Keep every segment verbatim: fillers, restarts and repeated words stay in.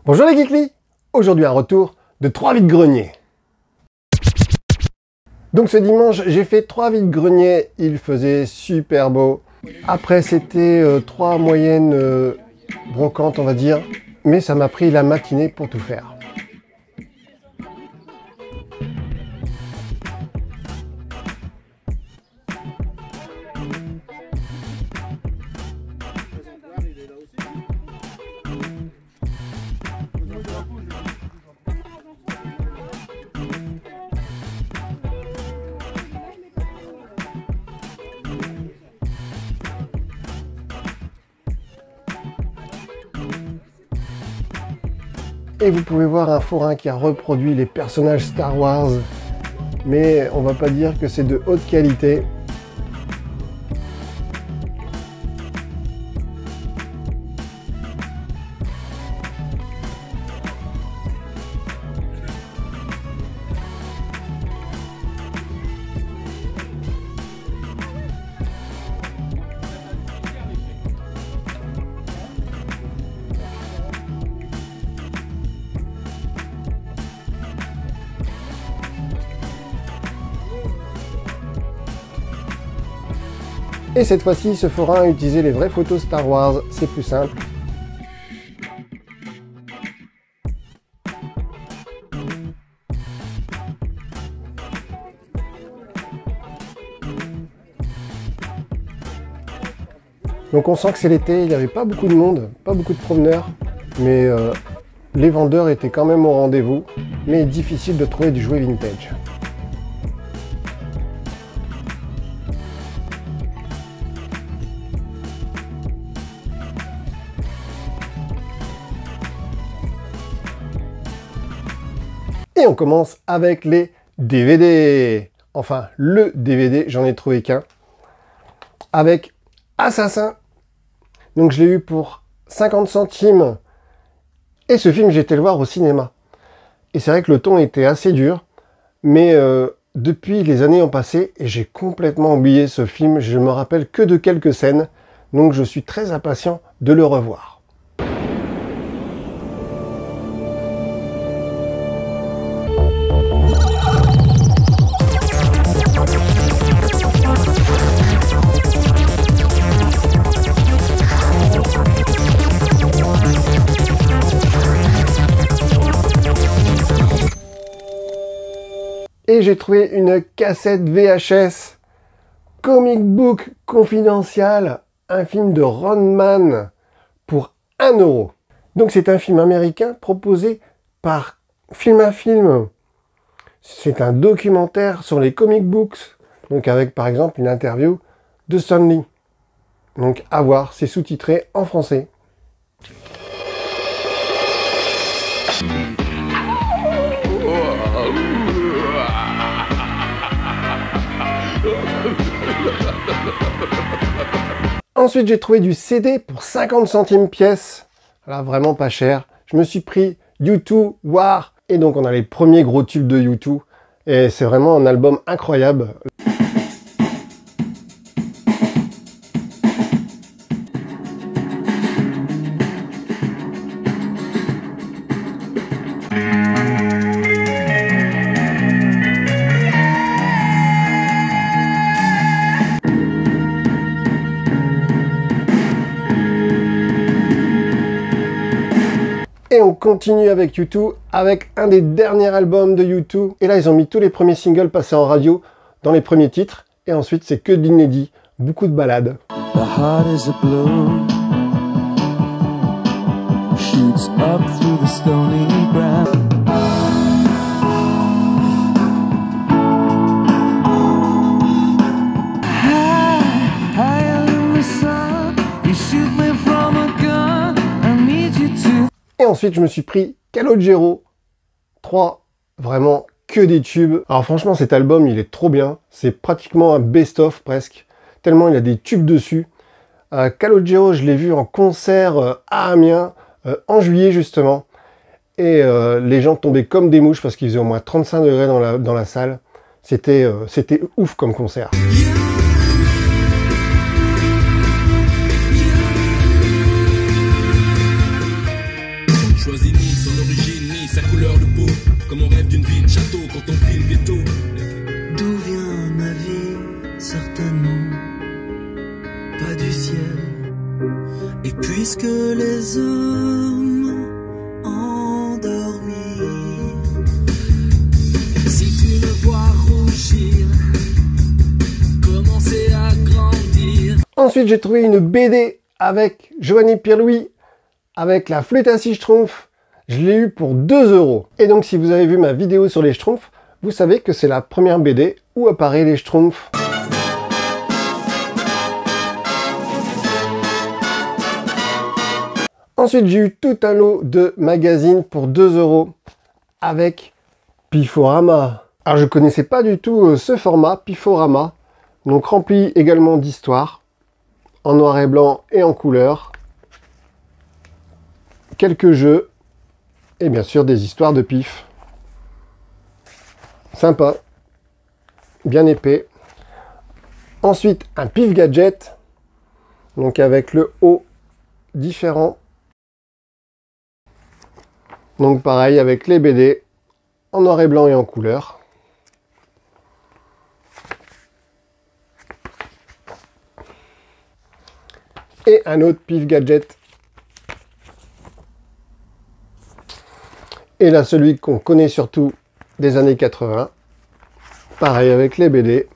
Bonjour les geekly. Aujourd'hui un retour de trois vide-greniers. Donc ce dimanche j'ai fait trois vide-greniers, il faisait super beau. Après c'était euh, trois moyennes euh, brocantes on va dire, mais ça m'a pris la matinée pour tout faire. Et vous pouvez voir un forain qui a reproduit les personnages Star Wars, mais on va pas dire que c'est de haute qualité. Et cette fois-ci, ce forain a utilisé les vraies photos Star Wars, c'est plus simple. Donc on sent que c'est l'été, il n'y avait pas beaucoup de monde, pas beaucoup de promeneurs, mais euh, les vendeurs étaient quand même au rendez-vous, mais difficile de trouver du jouet vintage. Et on commence avec les D V D. Enfin, le D V D, j'en ai trouvé qu'un. Avec Assassin. Donc je l'ai eu pour cinquante centimes. Et ce film, j'ai été le voir au cinéma. Et c'est vrai que le ton était assez dur. Mais euh, depuis, les années ont passé et j'ai complètement oublié ce film. Je me rappelle que de quelques scènes. Donc je suis très impatient de le revoir. Et j'ai trouvé une cassette V H S, Comic Book Confidential, un film de Ron Mann pour un euro. Donc c'est un film américain proposé par Film à Film. C'est un documentaire sur les comic books, donc avec par exemple une interview de Stan Lee. Donc à voir, c'est sous-titré en français. Ensuite, j'ai trouvé du C D pour cinquante centimes pièce. Là, vraiment pas cher. Je me suis pris U deux War. Et donc, on a les premiers gros tubes de U deux. Et c'est vraiment un album incroyable. Et on continue avec U deux, avec un des derniers albums de U deux. Et là, ils ont mis tous les premiers singles passés en radio dans les premiers titres. Et ensuite, c'est que de l'inédit, beaucoup de ballades. The heart is a blue, shoots up through the stony ground. Et ensuite, je me suis pris Calogero trois, vraiment que des tubes. Alors franchement, cet album, il est trop bien. C'est pratiquement un best-of presque, tellement il a des tubes dessus. Euh, Calogero, je l'ai vu en concert euh, à Amiens, euh, en juillet justement. Et euh, les gens tombaient comme des mouches parce qu'il faisait au moins trente-cinq degrés dans la, dans la salle. C'était euh, c'était ouf comme concert. choisit ni son origine, ni sa couleur de peau. Comme on rêve d'une vie de château quand on vit le ghetto. D'où vient ma vie? Certainement pas du ciel. Et puisque les hommes endormis, si tu me vois rougir, commencer à grandir. Ensuite, j'ai trouvé une B D avec Giovanni Pierlouis, avec la flûte à six schtroumpfs. Je l'ai eu pour deux euros. Et donc, si vous avez vu ma vidéo sur les schtroumpfs, vous savez que c'est la première B D où apparaît les schtroumpfs. Ensuite, j'ai eu tout un lot de magazines pour deux euros avec Piforama. Alors, je ne connaissais pas du tout ce format, Piforama. Donc, rempli également d'histoires, en noir et blanc et en couleur. Quelques jeux, et bien sûr des histoires de pif. Sympa, bien épais. Ensuite, un pif gadget, donc avec le haut différent. Donc pareil avec les B D, en noir et blanc et en couleur. Et un autre pif gadget. Et là, celui qu'on connaît surtout des années quatre-vingts. Pareil avec les B D.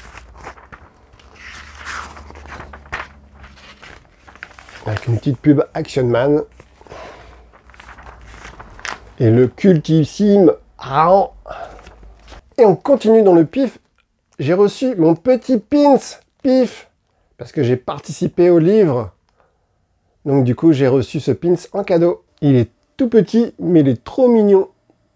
Avec une petite pub Action Man. Et le cultissime Raon. Et on continue dans le pif. J'ai reçu mon petit pins pif. Parce que j'ai participé au livre. Donc du coup, j'ai reçu ce pins en cadeau. Il est tout petit, mais il est trop mignon.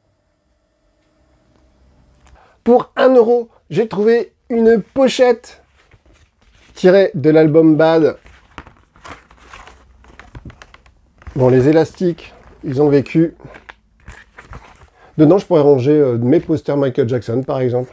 Pour un euro, j'ai trouvé une pochette tirée de l'album Bad. Bon, les élastiques, ils ont vécu. Dedans, je pourrais ranger euh, mes posters Michael Jackson, par exemple.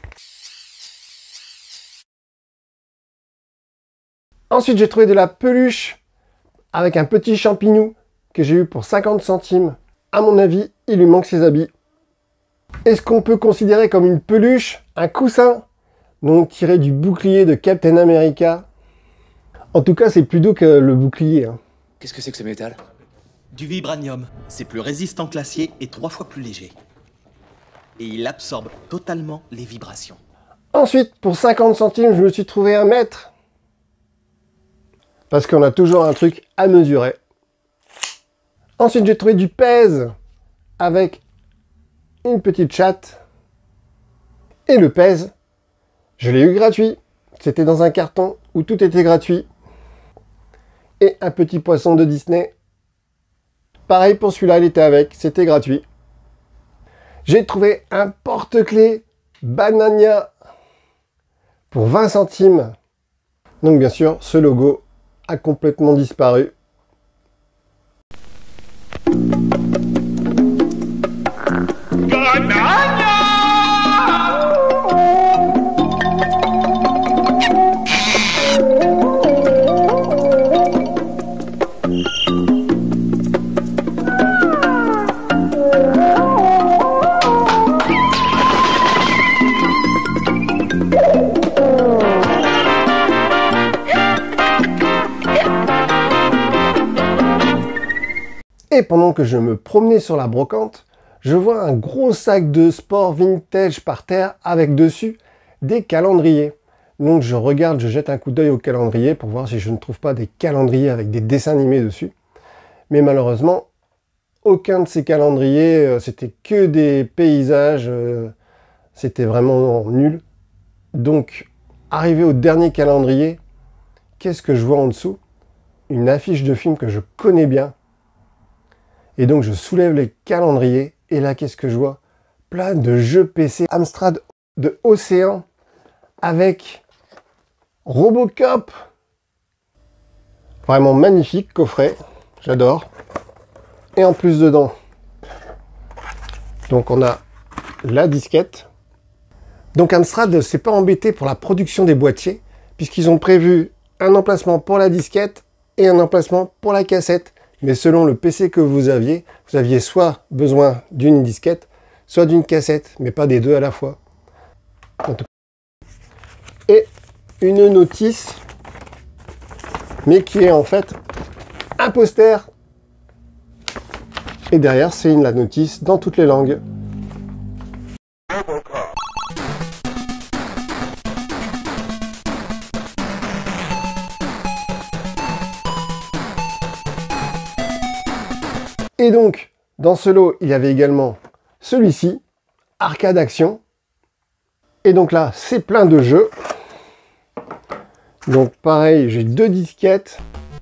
Ensuite, j'ai trouvé de la peluche avec un petit champignon que j'ai eu pour cinquante centimes. À mon avis, il lui manque ses habits. Est-ce qu'on peut considérer comme une peluche un coussin, donc tiré du bouclier de Captain America? En tout cas, c'est plus doux que le bouclier. Hein. Qu'est-ce que c'est que ce métal? Du vibranium. C'est plus résistant que l'acier et trois fois plus léger. Et il absorbe totalement les vibrations. Ensuite, pour cinquante centimes, je me suis trouvé un mètre. Parce qu'on a toujours un truc à mesurer. Ensuite, j'ai trouvé du pèse avec une petite chatte. Et le pèse, je l'ai eu gratuit. C'était dans un carton où tout était gratuit. Et un petit poisson de Disney. Pareil pour celui-là, il était avec, c'était gratuit. J'ai trouvé un porte-clés Banania pour vingt centimes. Donc bien sûr, ce logo a complètement disparu. Et pendant que je me promenais sur la brocante, je vois un gros sac de sport vintage par terre avec dessus des calendriers. Donc je regarde, je jette un coup d'œil au calendrier pour voir si je ne trouve pas des calendriers avec des dessins animés dessus. Mais malheureusement, aucun de ces calendriers, c'était que des paysages, c'était vraiment nul. Donc, arrivé au dernier calendrier, qu'est-ce que je vois en dessous? Une affiche de film que je connais bien. Et donc je soulève les calendriers, et là qu'est-ce que je vois? Plein de jeux P C Amstrad de Océan, avec Robocop. Vraiment magnifique coffret, j'adore. Et en plus dedans, donc on a la disquette. Donc Amstrad ne s'est pas embêté pour la production des boîtiers, puisqu'ils ont prévu un emplacement pour la disquette et un emplacement pour la cassette, mais selon le P C que vous aviez, vous aviez soit besoin d'une disquette, soit d'une cassette, mais pas des deux à la fois. Et une notice, mais qui est en fait un poster. Et derrière, c'est la notice dans toutes les langues. Et donc, dans ce lot, il y avait également celui-ci, Arcade Action. Et donc là, c'est plein de jeux. Donc pareil, j'ai deux disquettes.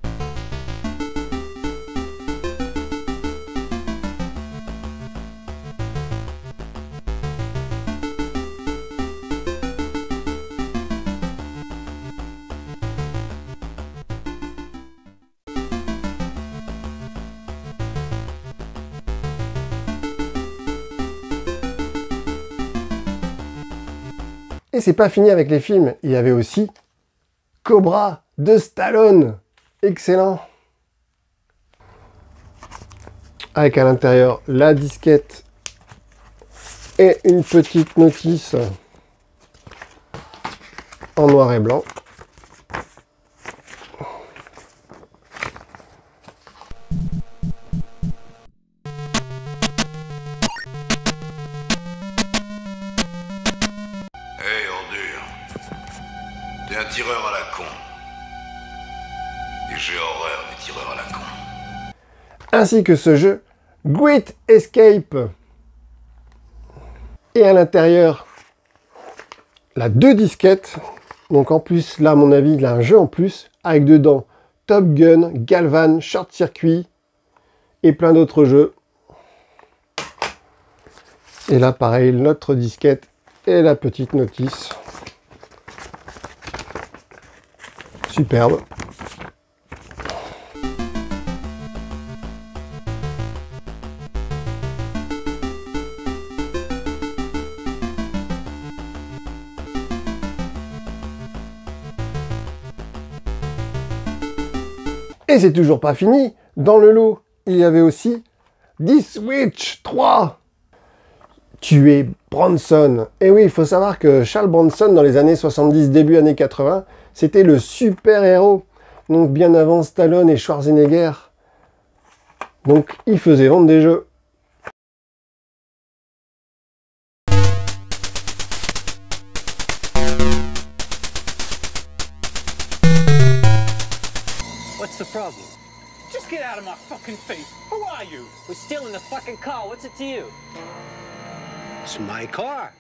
Et c'est pas fini avec les films, il y avait aussi Cobra de Stallone. Excellent. Avec à l'intérieur la disquette et une petite notice en noir et blanc. T'es un tireur à la con. Et j'ai horreur des tireurs à la con. Ainsi que ce jeu, Great Escape. Et à l'intérieur, la deux disquettes. Donc en plus, là, à mon avis, il a un jeu en plus, avec dedans Top Gun, Galvan, Short Circuit et plein d'autres jeux. Et là, pareil, notre disquette et la petite notice. Superbe. Et c'est toujours pas fini. Dans le lot, il y avait aussi The Switch trois. Tuer Bronson. Et oui, il faut savoir que Charles Bronson, dans les années soixante-dix, début années quatre-vingts, c'était le super-héros. Donc bien avant Stallone et Schwarzenegger. Donc il faisait vendre des jeux. What's the problem? Just get out of my fucking face. Who are you? We're still in the fucking car. What's it to you? It's my car.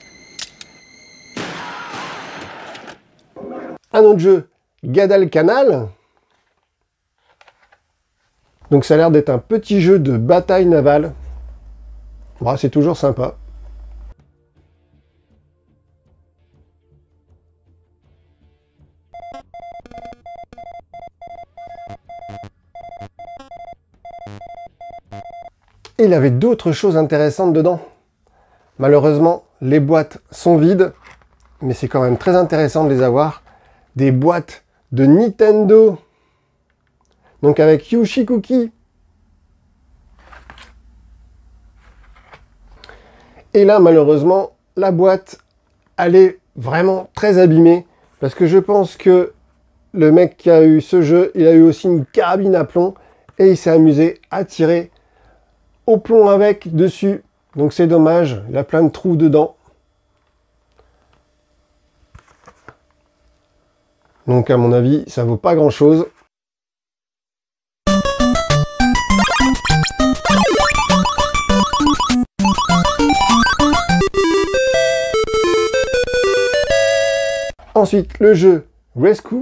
Un autre jeu, Guadalcanal. Donc ça a l'air d'être un petit jeu de bataille navale. Bon, c'est toujours sympa. Et il y avait d'autres choses intéressantes dedans. Malheureusement, les boîtes sont vides, mais c'est quand même très intéressant de les avoir. Des boîtes de Nintendo. Donc avec Yoshi Cookie. Et là, malheureusement, la boîte, elle est vraiment très abîmée. Parce que je pense que le mec qui a eu ce jeu, il a eu aussi une carabine à plomb. Et il s'est amusé à tirer au plomb avec dessus. Donc c'est dommage, il a plein de trous dedans. Donc à mon avis, ça vaut pas grand chose. Ensuite, le jeu Rescue.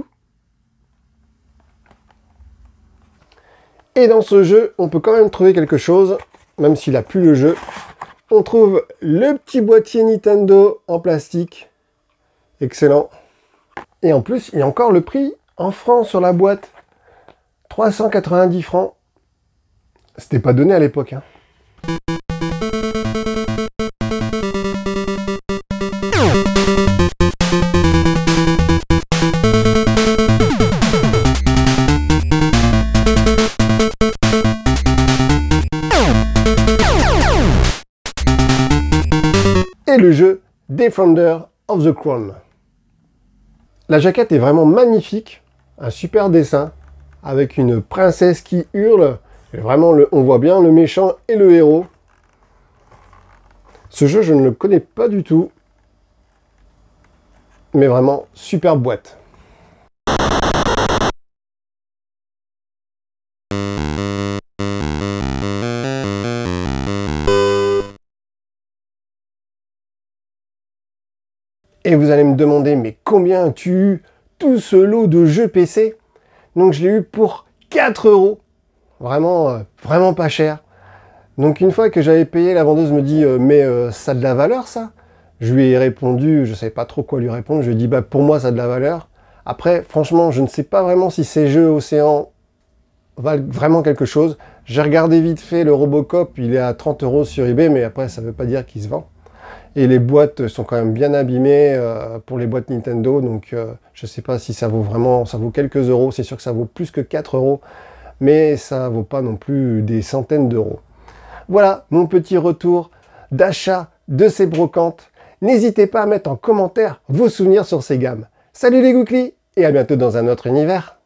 Et dans ce jeu, on peut quand même trouver quelque chose, même s'il a plus le jeu. On trouve le petit boîtier Nintendo en plastique. Excellent. Et en plus, il y a encore le prix en francs sur la boîte. trois cent quatre-vingt-dix francs. C'était pas donné à l'époque, hein. c'est le jeu Defender of the Crown. La jaquette est vraiment magnifique, un super dessin, avec une princesse qui hurle, et vraiment le, on voit bien le méchant et le héros. Ce jeu, je ne le connais pas du tout, mais vraiment super boîte. Et vous allez me demander, mais combien as-tu eu tout ce lot de jeux P C? Donc je l'ai eu pour quatre euros. Vraiment, euh, vraiment pas cher. Donc une fois que j'avais payé, la vendeuse me dit euh, mais euh, ça a de la valeur ça? Je lui ai répondu, je ne savais pas trop quoi lui répondre. Je lui ai dit bah pour moi ça a de la valeur. Après, franchement, je ne sais pas vraiment si ces jeux Océan valent vraiment quelque chose. J'ai regardé vite fait le Robocop, il est à trente euros sur eBay, mais après ça ne veut pas dire qu'il se vend. Et les boîtes sont quand même bien abîmées euh, pour les boîtes Nintendo, donc euh, je ne sais pas si ça vaut vraiment, ça vaut quelques euros, c'est sûr que ça vaut plus que quatre euros, mais ça vaut pas non plus des centaines d'euros. Voilà mon petit retour d'achat de ces brocantes. N'hésitez pas à mettre en commentaire vos souvenirs sur ces gammes. Salut les Gouklis et à bientôt dans un autre univers.